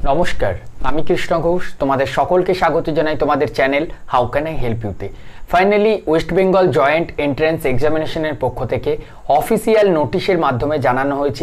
নমস্কার, আমি কৃষ্ণ ঘোষ। তোমাদের সকলকে স্বাগত জানাই তোমাদের channel how can I help ইউতে। Finally West Bengal joint entrance এক্সামিনেশনের পক্ষ থেকে অফিসিয়াল নোটিশের মাধ্যমে জানানো হয়েছে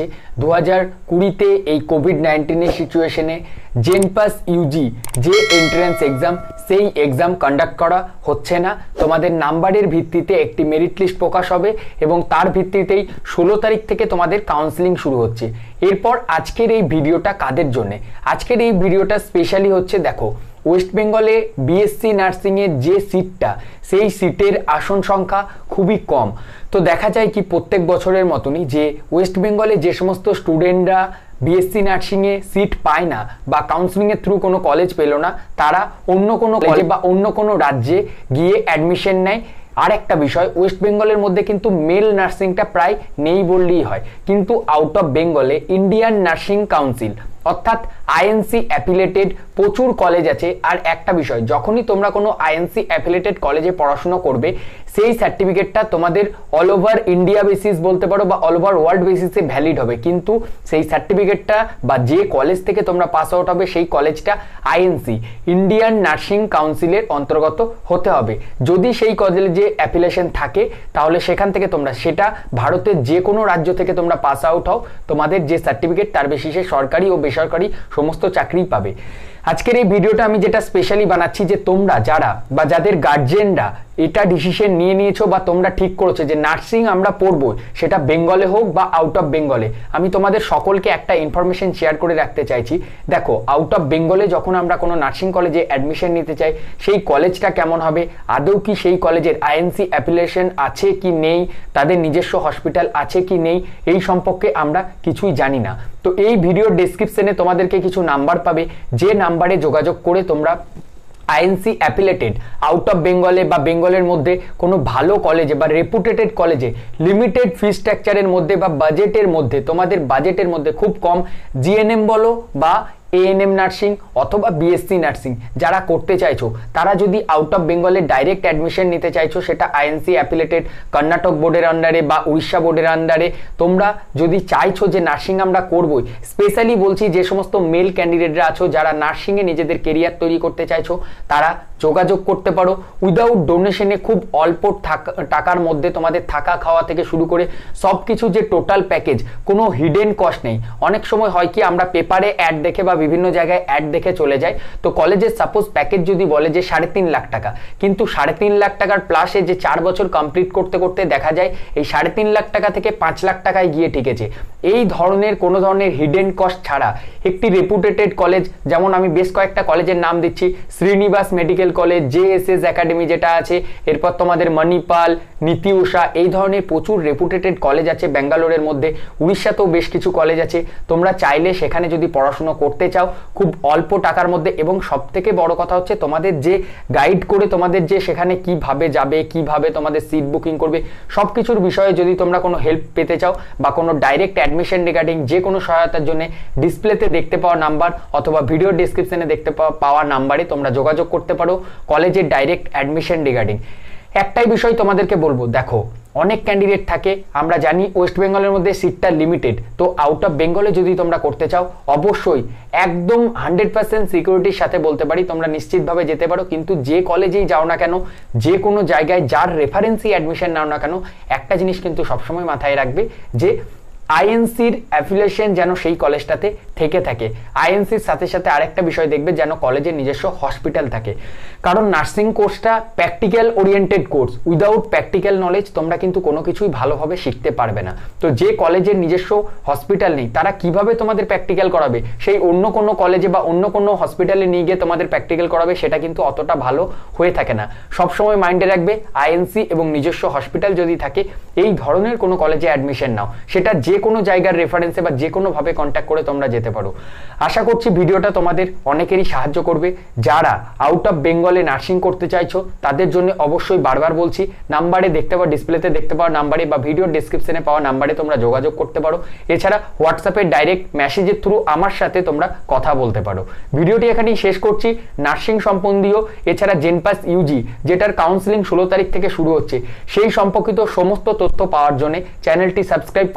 2020-তে এই কোভিড-19 সিচুয়েশনে জেনপাস ইউজি যে এন্ট্রান্স এক্সাম সেই এক্সাম কন্ডাক্ট করা হচ্ছে না। তোমাদের নাম্বারের ভিত্তিতে একটি মেরিট লিস্ট প্রকাশ হবে এবং তার ভিত্তিতেই 16 তারিখ থেকে তোমাদের কাউন্সেলিং শুরু হচ্ছে। এরপর আজকের এই ভিডিওটা কাদের জন্যে? আজকের এই ভিডিওটা স্পেশালি হচ্ছে, দেখো ওয়েস্ট বেঙ্গলে বিএসসি নার্সিংয়ের যে সিটটা, সেই সিটের আসন সংখ্যা খুবই কম। তো দেখা যায় কি প্রত্যেক বছরের মতনই যে ওয়েস্ট বেঙ্গলে যে সমস্ত স্টুডেন্টরা বিএসসি নার্সিংয়ে সিট পায় না বা কাউন্সেলিংয়ের থ্রু কোনো কলেজ পেল না, তারা অন্য কোনো কলেজে বা অন্য কোনো রাজ্যে গিয়ে অ্যাডমিশন নেয়। আর একটা বিষয়, ওয়েস্ট বেঙ্গলের মধ্যে কিন্তু মেল নার্সিংটা প্রায় নেই বললেই হয়, কিন্তু আউট অফ বেঙ্গলে ইন্ডিয়ান নার্সিং কাউন্সিল অর্থাৎ আইএনসি অ্যাফিলেটেড প্রচুর কলেজ আছে। আর একটা বিষয়, যখনই তোমরা কোনো আইএনসি অ্যাফিলেটেড কলেজে পড়াশোনা করবে, সেই সার্টিফিকেটটা তোমাদের অল ওভার ইন্ডিয়া বেসিস বলতে পারো বা অল ওভার ওয়ার্ল্ড বেসিসে ভ্যালিড হবে, কিন্তু সেই সার্টিফিকেটটা বা যে কলেজ থেকে তোমরা পাস আউট হবে সেই কলেজটা আইএনসি ইন্ডিয়ান নার্সিং কাউন্সিলের অন্তর্গত হতে হবে। যদি সেই কলেজে অ্যাফিলিয়েশন থাকে তাহলে সেখান থেকে তোমরা, সেটা ভারতের যে কোনো রাজ্য থেকে তোমরা পাস আউট হও, তোমাদের যে সার্টিফিকেট তার বেসিসে সরকারি ও বেসরকারি সমস্ত চাকরি পাবে। আজকের এই ভিডিওটা আমি যেটা স্পেশালি বানাচ্ছি, যে তোমরা যারা বা যাদের গার্জেনরা এটা ডিসিশন নিয়ে নিয়েছো বা তোমরা ঠিক করেছো যে নার্সিং আমরা পড়বো, সেটা বেঙ্গলে হোক বা আউট অফ বেঙ্গলে, আমি তোমাদের সকলকে একটা ইনফরমেশন শেয়ার করে রাখতে চাইছি। দেখো, আউট অফ বেঙ্গলে যখন আমরা কোনো নার্সিং কলেজে অ্যাডমিশন নিতে চাই, সেই কলেজটা কেমন হবে, আদৌ কি সেই কলেজের আইএনসি অ্যাফিলিয়েশন আছে কি নেই, তাদের নিজস্ব হসপিটাল আছে কি নেই, এই সম্পর্কে আমরা কিছুই জানি না। তো এই ভিডিওর ডেসক্রিপশনে তোমাদেরকে কিছু নাম্বার পাবে, যে নাম্বারে যোগাযোগ করে তোমরা আইএনসি অ্যাফিলেটেড আউট অফ বেঙ্গলে বা বেঙ্গলের মধ্যে কোনো ভালো কলেজে বা রেপুটেটেড কলেজে লিমিটেড ফি স্ট্রাকচারের মধ্যে বা বাজেটের মধ্যে, তোমাদের বাজেটের মধ্যে খুব কম জিএনএম বলো বা এএনএম নার্সিং অথবা বিএসসি নার্সিং যারা করতে চাইছো, তারা যদি আউট অফ বেঙ্গলে ডাইরেক্ট অ্যাডমিশন নিতে চাইছো, সেটা আইএনসি অ্যাফিলেটেড কর্ণাটক বোর্ডের আন্ডারে বা উড়িষ্যা বোর্ডের আন্ডারে, তোমরা যদি চাইছো যে নার্সিং আমরা করবোই, স্পেশালি বলছি যে সমস্ত মেল ক্যান্ডিডেটরা আছো যারা নার্সিংয়ে নিজেদের কেরিয়ার তৈরি করতে চাইছো, তারা যোগাযোগ করতে পারো। উইদাউট ডোনেশনে খুব অল্প টাকার মধ্যে তোমাদের থাকা খাওয়া থেকে শুরু করে সব কিছু যে টোটাল প্যাকেজ, কোনো হিডেন কস্ট নেই। অনেক সময় হয় কি, আমরা পেপারে অ্যাড দেখে বা বিভিন্ন জায়গায় অ্যাড দেখে চলে যায়, তো কলেজের সাপোজ প্যাকেজ যদি বলে যে 3.5 লাখ টাকা, কিন্তু 3.5 লাখ টাকার প্লাসে যে 4 বছর কমপ্লিট করতে করতে দেখা যায় এই 3.5 লাখ টাকা থেকে 5 লাখ টাকায় গিয়ে ঠেকেছে। এই ধরনের কোনো ধরনের হিডেন কস্ট ছাড়া একটি রেপুটেটেড কলেজ, যেমন আমি বেশ কয়েকটা কলেজের নাম দিচ্ছি, Srinivas medical college, JSS academy যেটা আছে, এরপর তোমাদের মণিপাল, নীতি উষা, এই ধরনের প্রচুর রেপুটেটেড কলেজ আছে ব্যাঙ্গালোরের মধ্যে। উড়িষ্যাতেও বেশ কিছু কলেজ আছে। তোমরা চাইলে সেখানে যদি পড়াশোনা করতে চাও খুব অল্প টাকার মধ্যে, এবং সব থেকে বড় কথা হচ্ছে তোমাদের যে গাইড করে তোমাদের যে সেখানে কিভাবে যাবে, কিভাবে তোমাদের সিট বুকিং করবে, সব কিছুর বিষয়ে যদি তোমরা কোনো হেল্প পেতে চাও বা কোনো ডাইরেক্ট অ্যাডমিশন রিগার্ডিং যে কোনো সহায়তার জন্য ডিসপ্লেতে দেখতে পাওয়া নাম্বার অথবা ভিডিও ডিসক্রিপশনে দেখতে পাওয়া নাম্বারে তোমরা যোগাযোগ করতে পারো কলেজের ডাইরেক্ট অ্যাডমিশন রিগার্ডিং। একটাই বিষয় তোমাদেরকে বলবো, দেখো অনেক ক্যান্ডিডেট থাকে, আমরা জানি ওয়েস্ট বেঙ্গলের মধ্যে সিটটা লিমিটেড, তো আউট অফ বেঙ্গলে যদি তোমরা করতে চাও অবশ্যই একদম 100% সিকিউরিটির সাথে বলতে পারি তোমরা নিশ্চিতভাবে যেতে পারো। কিন্তু যে কলেজেই যাও না কেন, যে কোনো জায়গায় যার রেফারেন্সই অ্যাডমিশন নাও না কেন, একটা জিনিস কিন্তু সবসময় মাথায় রাখবে যে আইএনসির অ্যাফিলিয়েশন যেন সেই কলেজটাতে থেকে থাকে। আইএনসির সাথে সাথে আরেকটা বিষয় দেখবে, যেন কলেজের নিজস্ব হসপিটাল থাকে, কারণ নার্সিং কোর্সটা practical oriented course. Without practical knowledge তোমরা কিন্তু কোনো কিছুই ভালোভাবে শিখতে পারবে না। তো যে কলেজের নিজস্ব হসপিটাল নেই, তারা কিভাবে তোমাদের প্র্যাকটিক্যাল করাবে, সেই অন্য কোনো কলেজে বা অন্য কোনো হসপিটালে নিয়ে গিয়ে তোমাদের প্র্যাকটিক্যাল করাবে, সেটা কিন্তু অতটা ভালো হয়ে থাকে না। সবসময় মাইন্ডে রাখবে, আইএনসি এবং নিজস্ব হসপিটাল যদি থাকে, এই ধরনের কোনো কলেজে অ্যাডমিশন নাও, সেটা যে কোনো জায়গার রেফারেন্সে বা যে কোনো ভাবে কন্ট্যাক্ট করে তোমরা যেতে পারো। আশা করছি ভিডিওটা তোমাদের অনেকেরই সাহায্য করবে। যারা আউট অফ বেঙ্গলে নার্সিং করতে চাইছো তাদের জন্য অবশ্যই বারবার বলছি, নাম্বারে দেখতে পাও, ডিসপ্লেতে দেখতে পাও নাম্বারে বা ভিডিও ডেসক্রিপশনে পাওয়া নাম্বারে তোমরা যোগাযোগ করতে পারো। এছাড়া হোয়াটসঅ্যাপে ডাইরেক্ট মেসেজের থ্রু আমার সাথে তোমরা কথা বলতে পারো। ভিডিওটি এখানেই শেষ করছি। নার্সিং সম্বন্ধীয়, এছাড়া জেনপাস ইউজি যেটার কাউন্সেলিং 16 তারিখ থেকে শুরু হচ্ছে, সেই সম্পর্কিত সমস্ত তথ্য পাওয়ার জন্য চ্যানেলটি সাবস্ক্রাইব করে বেল আইকন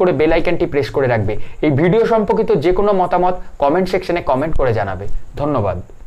আইকনটি প্রেস করে রাখবে। এই ভিডিও সম্পর্কিত যে কোনো মতামত কমেন্ট সেকশনে কমেন্ট করে জানাবে। ধন্যবাদ।